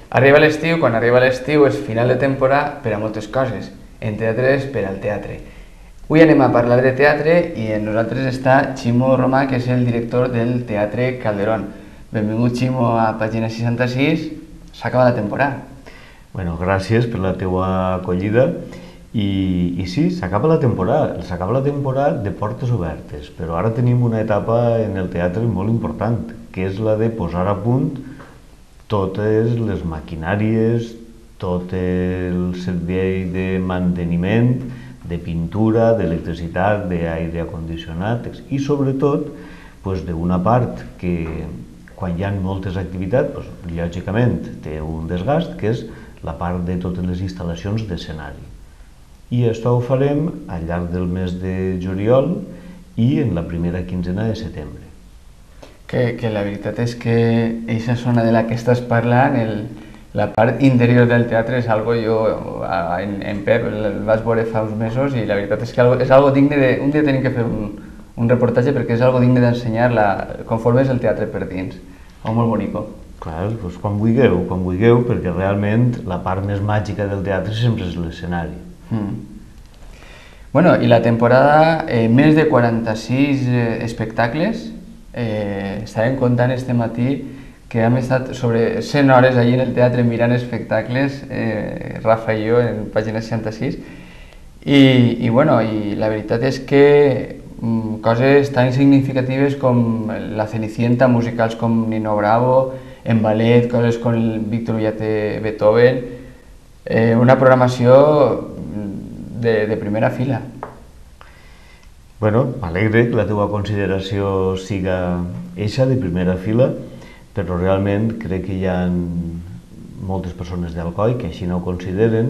Arriba l'estiu, quan arriba l'estiu és final de temporada per a moltes coses, entre altres per al teatre. Avui anem a parlar de teatre i amb nosaltres està Ximo Romà, que és el director del Teatre Calderón. Benvingut, Ximo, a Pàgina 66. S'acaba la temporada. Bueno, gràcies per la teua acollida. I sí, s'acaba la temporada de portes obertes, però ara tenim una etapa en el teatre molt important, que és la de posar a punt totes les maquinàries, tot el servei de manteniment, de pintura, d'electricitat, d'aire condicionat i sobretot d'una part que quan hi ha moltes activitats, lògicament té un desgast, que és la part de totes les instal·lacions d'escenari. I això ho farem al llarg del mes de juliol i en la primera quinzena de setembre. Que la veritat és que aquesta zona de la que estàs parlant, la part interior del teatre, és algo jo, en Pep, el vaig veure fa uns mesos i la veritat és que és algo digne de... Un dia tenim que fer un reportatge perquè és algo digne d'ensenyar conforme és el teatre per dins. O molt bonico. Clar, doncs quan vulgueu, perquè realment la part més màgica del teatre sempre és l'escenari. Bueno, i la temporada, més de 46 espectacles. Estàvem contant este matí que hem estat sobre 100 hores allí en el teatre mirant espectacles, Rafa i jo, en Pàgina 66, i la veritat és que coses tan significatives com La Cenicienta, musicals com Nino Bravo, en ballet, coses com el Víctor Ullate Beethoven, una programació de primera fila. Bueno, m'alegre que la teva consideració siga eixa de primera fila, però realment crec que hi ha moltes persones d'Alcoi que així no ho consideren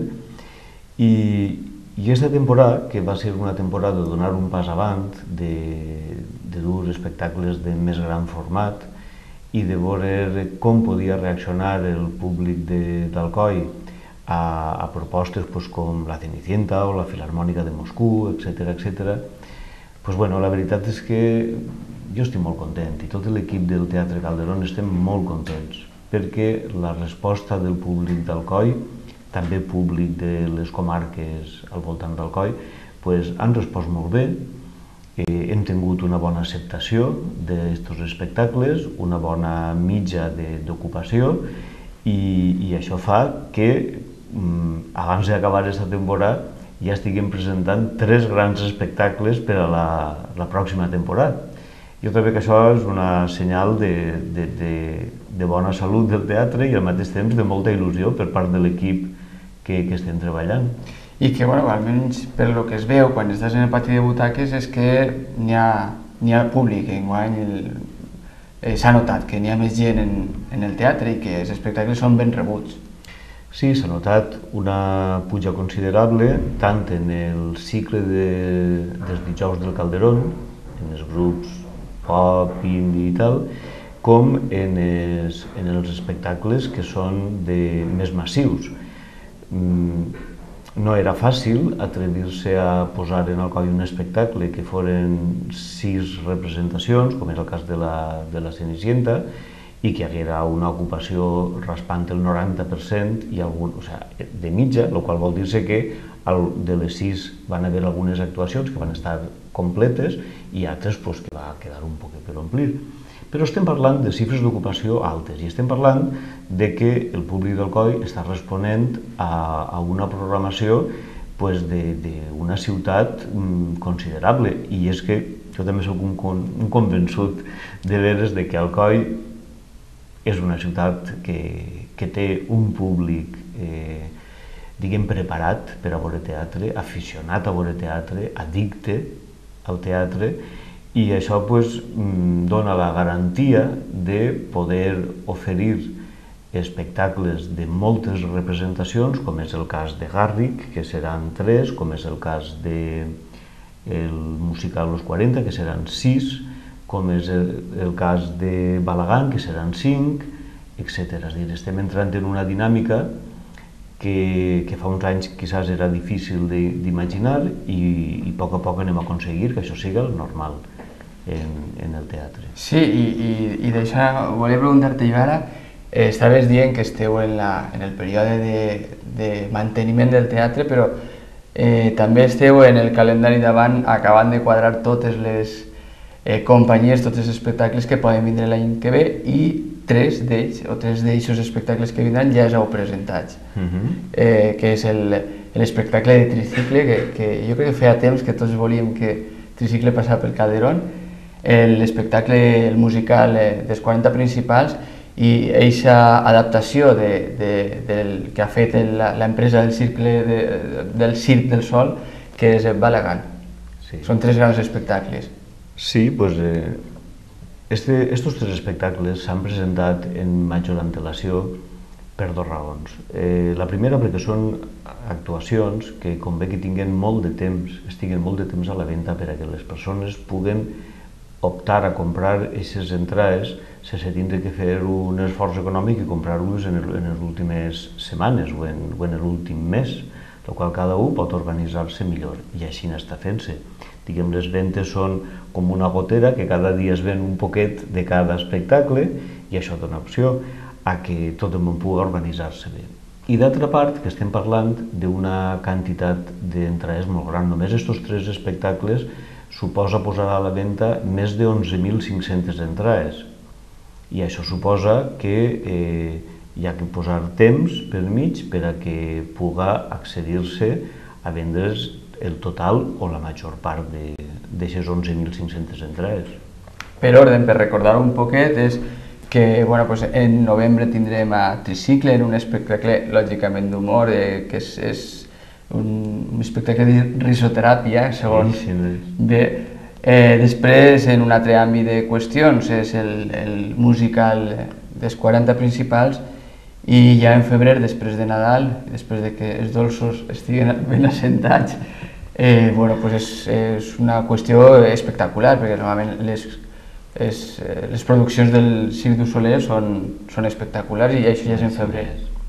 i aquesta temporada, que va ser una temporada de donar un pas avant, de dur espectacles de més gran format i de veure com podia reaccionar el públic d'Alcoi a propostes com La Cenicienta o la Filharmònica de Moscou, etc. La veritat és que jo estic molt content i tot l'equip del Teatre Calderón estem molt contents perquè la resposta del públic d'Alcoi, també públic de les comarques al voltant d'Alcoi, han respost molt bé. Hem tingut una bona acceptació d'aquests espectacles, una bona mitja d'ocupació i això fa que abans d'acabar aquesta temporada ja estiguem presentant 3 grans espectacles per a la pròxima temporada. Jo trobo que això és una senyal de bona salut del teatre i al mateix temps de molta il·lusió per part de l'equip que estem treballant. I que, almenys per lo que es veu quan estàs en el pati de butaques és que n'hi ha públic, enguany s'ha notat que n'hi ha més gent en el teatre i que els espectacles són ben rebuts. Sí, s'ha notat una puja considerable tant en el cicle dels dijous del Calderón, en els grups pop, indie i tal, com en els espectacles que són més massius. No era fàcil atrevir-se a posar en Alcoi un espectacle que foren 6 representacions, com és el cas de la Cenicienta, i que hi haguera una ocupació raspant el 90% de mitja, el qual vol dir-se que de les 6 van haver algunes actuacions que van estar completes i altres que va quedar un poc per omplir. Però estem parlant de xifres d'ocupació altes i estem parlant de que el públic d'Alcoi està responent a una programació d'una ciutat considerable i és que jo també soc un convençut de veres que Alcoi és una ciutat que té un públic preparat per a veure teatre, aficionat a veure teatre, addicte al teatre i això dona la garantia de poder oferir espectacles de moltes representacions, com és el cas de Garrick, que seran 3, com és el cas del musical Los 40, que seran 6, com és el cas de Balagan, que seran 5, etc. És a dir, estem entrant en una dinàmica que fa uns anys quizás era difícil d'imaginar i a poc anem a aconseguir que això sigui el normal en el teatre. Sí, i d'això volia preguntar-te jo ara estaves dient que esteu en el període de manteniment del teatre, però també esteu en el calendari davant acabant de quadrar totes les companyies, tots els espectacles que poden vindre l'any que ve, i tres d'eixos espectacles que vindran ja heu presentats, que és l'espectacle de Tricicle, que jo crec que feia temps que tots volíem que Tricicle passava pel Calderón, l'espectacle, el musical dels 40 principals, i aquesta adaptació que ha fet l'empresa del Circ del Sol, que és Balagan. Són tres grans espectacles. Sí, doncs estos tres espectacles s'han presentat en major antelació per dues raons. La primera perquè són actuacions que convé que estiguen molt de temps a la venda per a que les persones puguen optar a comprar aquestes entrades sense tindre que fer un esforç econòmic i comprar-los en les últimes setmanes o en l'últim mes, el qual cada un pot organitzar-se millor, i així n'està fent-se. Diguem, les ventes són com una gotera, que cada dia es ven un poquet de cada espectacle, i això dona opció a que tot el món pugui organitzar-se bé. I d'altra part, que estem parlant d'una quantitat d'entrades molt gran. Només aquests tres espectacles suposa posar a la venda més de 11.500 entrades. I això suposa que hi ha que posar temps per mig per a que pugui accedir-se a vendre's el total o la major part d'aquestes 11.500 entrades. Per ordre, per recordar un poquet, és que en novembre tindrem a Tricicle en un espectacle lògicament d'humor, que és un espectacle de risoteràpia, segons bé. Després, en un altre àmbit de qüestions, és el musical dels 40 principals, i ja en febrer, després de Nadal, després de que els dolços estiguen ben assentats, és una qüestió espectacular, perquè normalment les produccions del Circ du Soleil són espectaculars, i això ja és en febrer.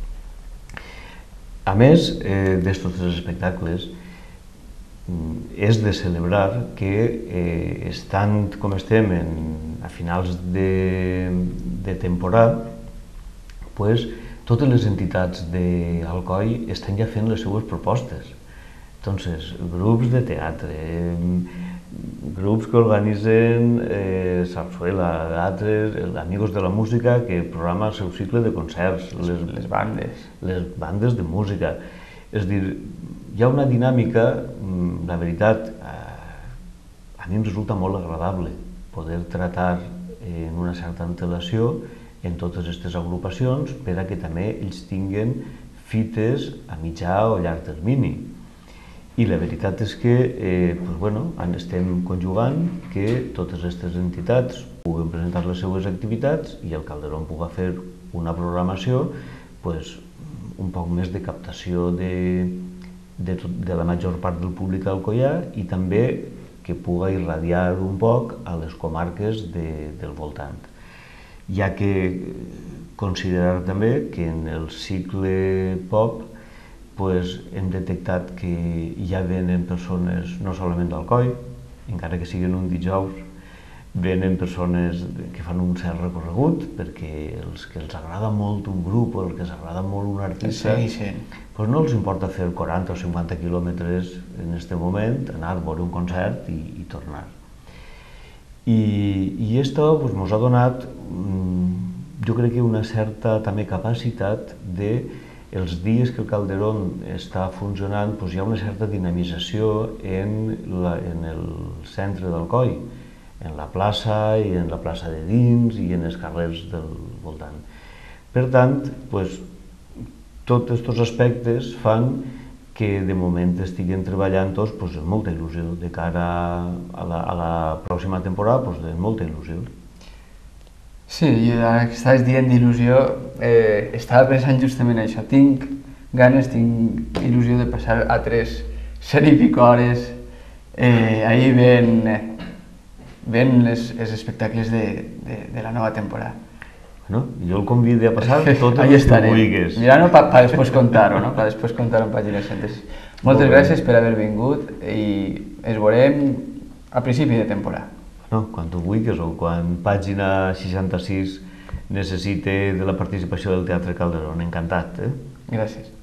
A més d'estos tres espectacles, és de celebrar que, estant com estem a finals de temporada, totes les entitats d'Alcoi estan ja fent les seues propostes. Entonces, grups de teatre, grups que organitzen sarsuela, altres, Amigos de la Música, que programa el seu cicle de concerts, les bandes de música. És a dir, hi ha una dinàmica, la veritat, a mi em resulta molt agradable poder tratar en una certa antelació en totes aquestes agrupacions per a que també ells tinguin fites a mitjà o llarg termini. I la veritat és que estem conjugant que totes aquestes entitats puguen presentar les seues activitats i el Calderón pugui fer una programació un poc més de captació de la major part del públic alcoià, i també que pugui irradiar un poc a les comarques del voltant. Hi ha que considerar també que en el cicle pop hem detectat que ja venen persones no solament d'Alcoi, encara que siguin un dijous, venen persones que fan un cert recorregut, perquè els que els agrada molt un grup o els que els agrada molt un artista, no els importa fer 40 o 50 quilòmetres en aquest moment, anar a veure un concert i tornar. I això ens ha donat, jo crec que una certa també capacitat de els dies que el Calderón està funcionant, hi ha una certa dinamització en el centre d'Alcoi, en la plaça i en la plaça de dins i en els carrers del voltant. Per tant, tots aquests aspectes fan que de moment estiguin treballant tots amb molta il·lusió. De cara a la pròxima temporada, amb molta il·lusió. Sí, ara que estàs dient d'il·lusió, estava pensant justament això. Tinc ganes, tinc il·lusió de passar altres 100 i pico hores ahir veient els espectacles de la nova temporada. Jo el convido a passar totes les que vulguis. Mirant-ho per després contar-ho, per després contar-ho en pàgines centes. Moltes gràcies per haver vingut i ens veurem a principi de temporada. Quan tu vulguis o quan pàgina 66 necessite de la participació del Teatre Calderón. Encantat. Gràcies.